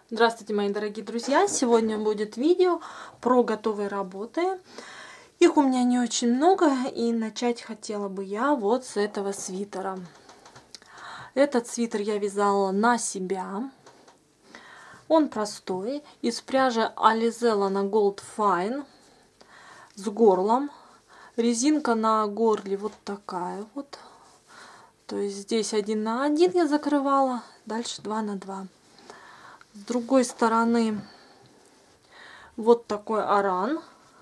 Здравствуйте, мои дорогие друзья! Сегодня будет видео про готовые работы. Их у меня не очень много, и начать хотела бы я вот с этого свитера. Этот свитер я вязала на себя. Он простой, из пряжи Alizé Lana Gold Fine с горлом. Резинка на горле вот такая вот. То есть здесь 1 на 1 я закрывала, дальше 2 на 2. С другой стороны вот такой аран.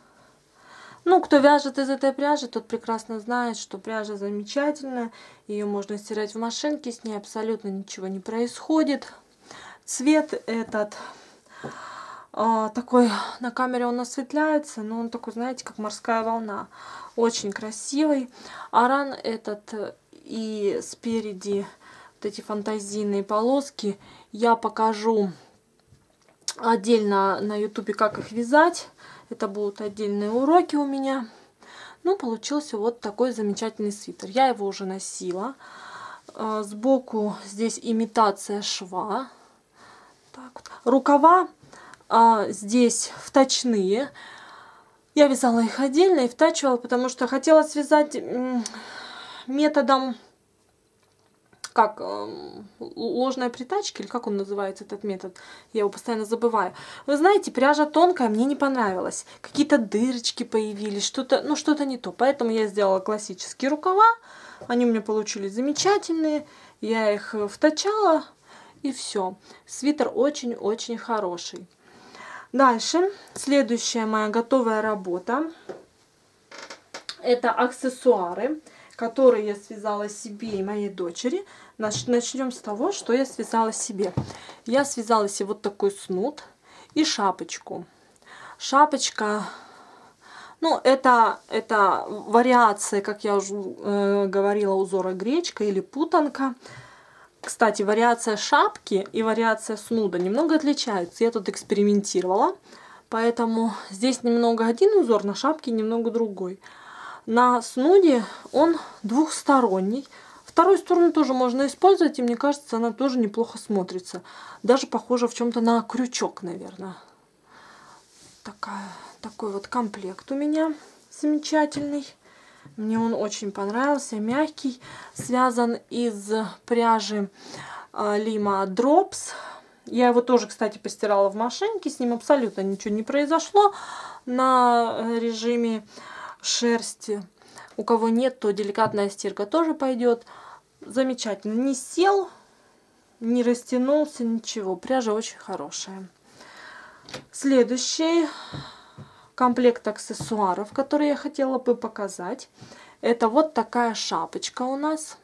Ну, кто вяжет из этой пряжи, тот прекрасно знает, что пряжа замечательная. Ее можно стирать в машинке, с ней абсолютно ничего не происходит. Цвет этот такой, на камере он осветляется, но он такой, знаете, как морская волна. Очень красивый. Аран этот и спереди вот эти фантазийные полоски я покажу отдельно на ютубе, как их вязать. Это будут отдельные уроки у меня. Ну, получился вот такой замечательный свитер. Я его уже носила. Сбоку здесь имитация шва. Так вот. Рукава здесь вточные. Я вязала их отдельно и втачивала, потому что хотела связать методом как ложной притачки, или как он называется, этот метод, я его постоянно забываю. Вы знаете, пряжа тонкая, мне не понравилась. Какие-то дырочки появились, что-то, ну что-то не то. Поэтому я сделала классические рукава, они у меня получились замечательные, я их втачала, и все. Свитер очень-очень хороший. Дальше, следующая моя готовая работа, это аксессуары, которые я связала себе и моей дочери. Начнем с того, что я связала себе. Я связала себе вот такой снуд и шапочку. Шапочка, ну, это вариация, как я уже говорила, узора гречка или путанка. Кстати, вариация шапки и вариация снуда немного отличаются. Я тут экспериментировала, поэтому здесь немного один узор, на шапке немного другой. На снуде он двухсторонний. Вторую сторону тоже можно использовать, и мне кажется, она тоже неплохо смотрится. Даже похожа в чем-то на крючок, наверное. Такой вот комплект у меня замечательный. Мне он очень понравился, мягкий. Связан из пряжи Lima Drops. Я его тоже, кстати, постирала в машинке. С ним абсолютно ничего не произошло на режиме шерсти. У кого нет, то деликатная стирка тоже пойдет. Замечательно. Не сел, не растянулся, ничего. Пряжа очень хорошая. Следующий комплект аксессуаров, который я хотела бы показать, это вот такая шапочка у нас.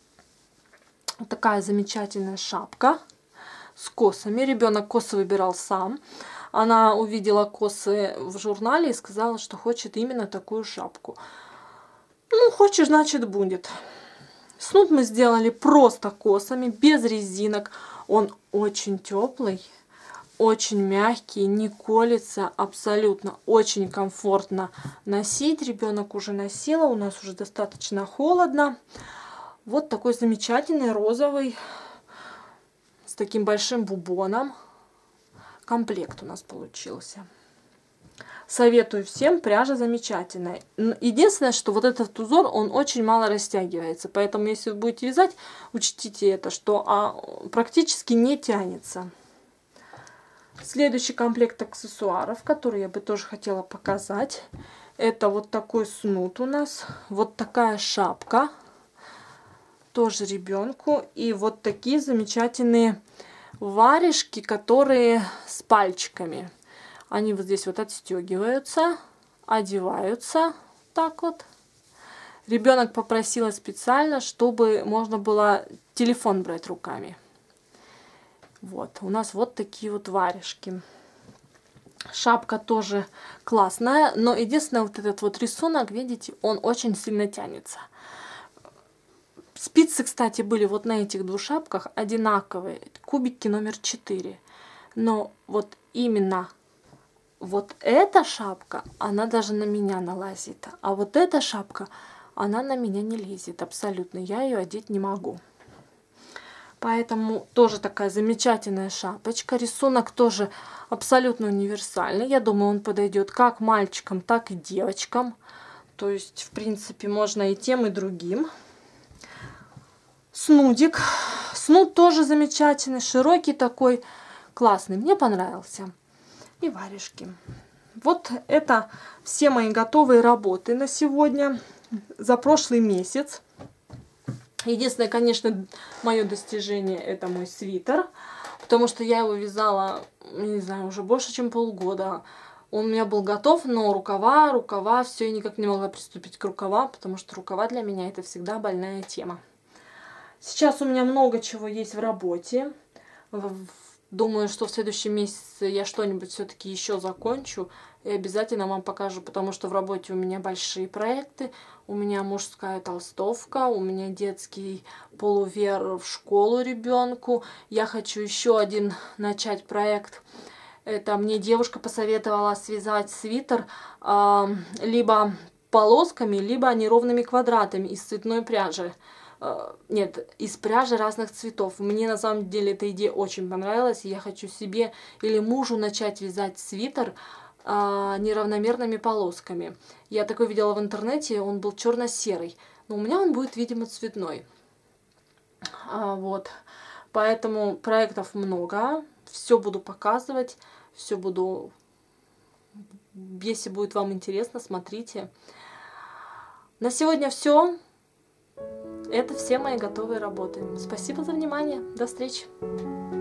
Такая замечательная шапка с косами. Ребенок косы выбирал сам. Она увидела косы в журнале и сказала, что хочет именно такую шапку. Ну, хочешь, значит, будет. Снуд мы сделали просто косами, без резинок. Он очень теплый, очень мягкий, не колется абсолютно. Очень комфортно носить. Ребенок уже носила, у нас уже достаточно холодно. Вот такой замечательный розовый, с таким большим бубоном. Комплект у нас получился. Советую всем, пряжа замечательная. Единственное, что вот этот узор, он очень мало растягивается. Поэтому, если вы будете вязать, учтите это, что практически не тянется. Следующий комплект аксессуаров, который я бы тоже хотела показать, это вот такой снуд у нас. Вот такая шапка, тоже ребенку. И вот такие замечательные варежки, которые с пальчиками. Они вот здесь вот отстегиваются, одеваются так вот. Ребенок попросила специально, чтобы можно было телефон брать руками. Вот, у нас вот такие вот варежки. Шапка тоже классная, но единственное, вот этот вот рисунок, видите, он очень сильно тянется. Спицы, кстати, были вот на этих двух шапках одинаковые, кубики номер 4. Но вот именно вот эта шапка, она даже на меня налазит. А вот эта шапка, она на меня не лезет абсолютно. Я ее одеть не могу. Поэтому тоже такая замечательная шапочка. Рисунок тоже абсолютно универсальный. Я думаю, он подойдет как мальчикам, так и девочкам. То есть, в принципе, можно и тем, и другим. Снудик. Снуд тоже замечательный, широкий такой, классный. Мне понравился. И варежки. Вот это все мои готовые работы на сегодня. За прошлый месяц. Единственное, конечно, мое достижение — это мой свитер, потому что я его вязала, не знаю, уже больше, чем полгода. Он у меня был готов, но рукава, все, я никак не могла приступить к рукавам, потому что рукава для меня — это всегда больная тема. Сейчас у меня много чего есть в работе. Думаю, что в следующем месяце я что-нибудь все-таки еще закончу и обязательно вам покажу, потому что в работе у меня большие проекты. У меня мужская толстовка, у меня детский полувер в школу ребенку. Я хочу еще один начать проект. Это мне девушка посоветовала связать свитер либо полосками, либо неровными квадратами из цветной пряжи. Нет, из пряжи разных цветов. Мне на самом деле эта идея очень понравилась. И я хочу себе или мужу начать вязать свитер неравномерными полосками. Я такой видела в интернете, он был черно-серый. Но у меня он будет, видимо, цветной. Вот. Поэтому проектов много. Все буду показывать. Все буду... Если будет вам интересно, смотрите. На сегодня все. Это все мои готовые работы. Спасибо за внимание. До встречи.